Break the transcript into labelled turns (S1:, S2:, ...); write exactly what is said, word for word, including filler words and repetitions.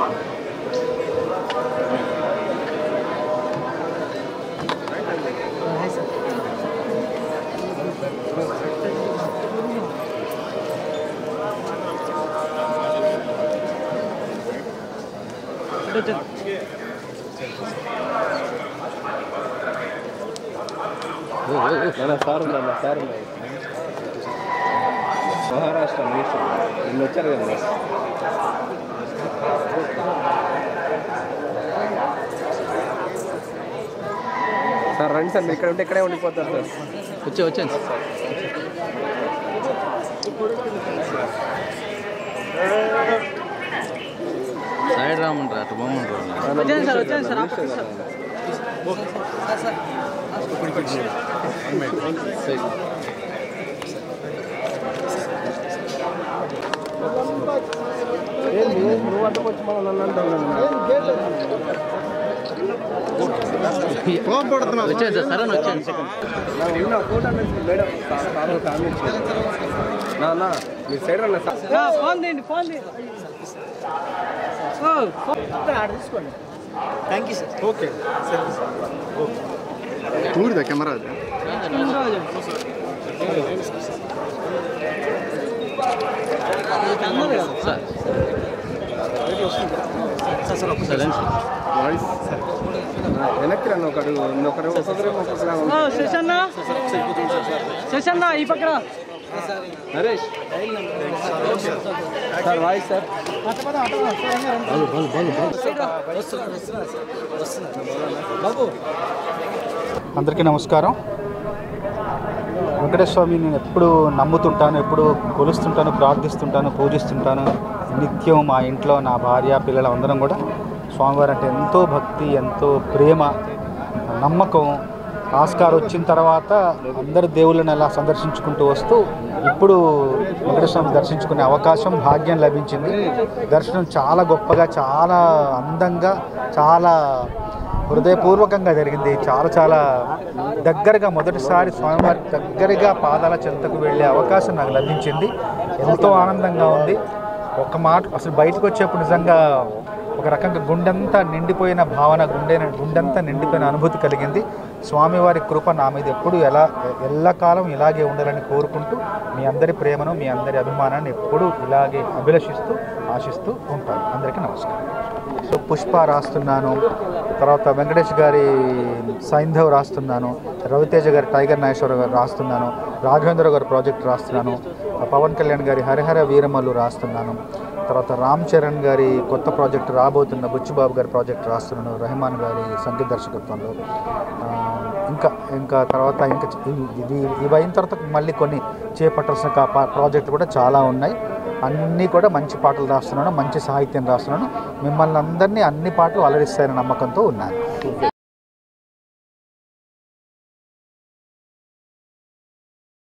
S1: Sir ఉన్నా sir ఉన్నాయి Maharashtra minister నిన్న వచ్చారు కదా సార్ రండి సార్ మీరు ఇక్కడ ఉంటే ఇక్కడే ఉండిపోతారు సార్
S2: వచ్చే వచ్చాను సైడ్ రామంటారు అటు బాగుంటారు వచ్చాను సార్ వచ్చాను సార్
S1: నువ్వు అడ్డం వచ్చి మనం నన్ను
S2: వచ్చాను సార్ సరే వచ్చాను
S1: ఫోటో మేడం నా మీరు సైడ్ రండి సార్
S3: ఫోన్ తీయండి ఫోన్ తీసుకోండి థ్యాంక్ యూ సార్
S1: ఓకే
S4: చూడదా కెమెరా
S1: వాయిస్ వెనక్కి రండి ఒకడు ఒకరు ఒకరు
S3: శశన్న శశన్న ఈ పక్కన
S1: నరేష్ సార్ వాయిస్ సార్
S4: అందరికీ నమస్కారం. వెంకటేశ్వర స్వామి నేను ఎప్పుడు నమ్ముతుంటాను, ఎప్పుడు కొలుస్తుంటాను, ప్రార్థిస్తుంటాను, పూజిస్తుంటాను. నిత్యం మా ఇంట్లో నా భార్య పిల్లలు అందరం కూడా స్వామివారు అంటే ఎంతో భక్తి, ఎంతో ప్రేమ, నమ్మకం. ఆస్కార్ వచ్చిన తర్వాత అందరు దేవుళ్ళని అలా సందర్శించుకుంటూ వస్తూ ఇప్పుడు వెంకటేశ్వర స్వామి దర్శించుకునే అవకాశం, భాగ్యం లభించింది. దర్శనం చాలా గొప్పగా, చాలా అందంగా, చాలా హృదయపూర్వకంగా జరిగింది. చాలా చాలా దగ్గరగా మొదటిసారి స్వామివారి దగ్గరగా పాదాల చెంతకు వెళ్ళే అవకాశం నాకు లభించింది. ఎంతో ఆనందంగా ఉంది. ఒక మాట అసలు బయటకు వచ్చేప్పుడు నిజంగా ఒక రకంగా గుండెంతా నిండిపోయిన భావన, గుండె గుండెంతా నిండిపోయిన అనుభూతి కలిగింది. స్వామివారి కృప నా మీద ఎప్పుడు ఎలా ఎల్లకాలం ఇలాగే ఉండాలని కోరుకుంటూ మీ అందరి ప్రేమను, మీ అందరి అభిమానాన్ని ఎప్పుడూ ఇలాగే అభిలషిస్తూ ఆశిస్తూ ఉంటాను. అందరికీ నమస్కారం. సో పుష్ప రాస్తున్నాను, తర్వాత వెంకటేష్ గారి సైంధవ్ రాస్తున్నాను, రవితేజ గారి టైగర్ నాగేశ్వర గారు రాస్తున్నాను, రాఘవేంద్ర గారి ప్రాజెక్ట్ రాస్తున్నాను, పవన్ కళ్యాణ్ గారి హరిహర వీరమల్లు రాస్తున్నాను, తర్వాత రామ్ చరణ్ గారి కొత్త ప్రాజెక్ట్ రాబోతున్న బుచ్చిబాబు గారి ప్రాజెక్ట్ రాస్తున్నాను, రెహమాన్ గారి సంగీత దర్శకత్వంలో. ఇంకా ఇంకా తర్వాత ఇంకా ఇవి ఇవి అయిన తర్వాత మళ్ళీ కొన్ని చేపట్టాల్సిన ప్రాజెక్టులు కూడా చాలా ఉన్నాయి. అన్నీ కూడా మంచి పాటలు రాస్తున్నాను, మంచి సాహిత్యం రాస్తున్నాను. మిమ్మల్ని అందరినీ అన్ని పాటలు అలరిస్తాయనే నమ్మకంతో ఉన్నాను.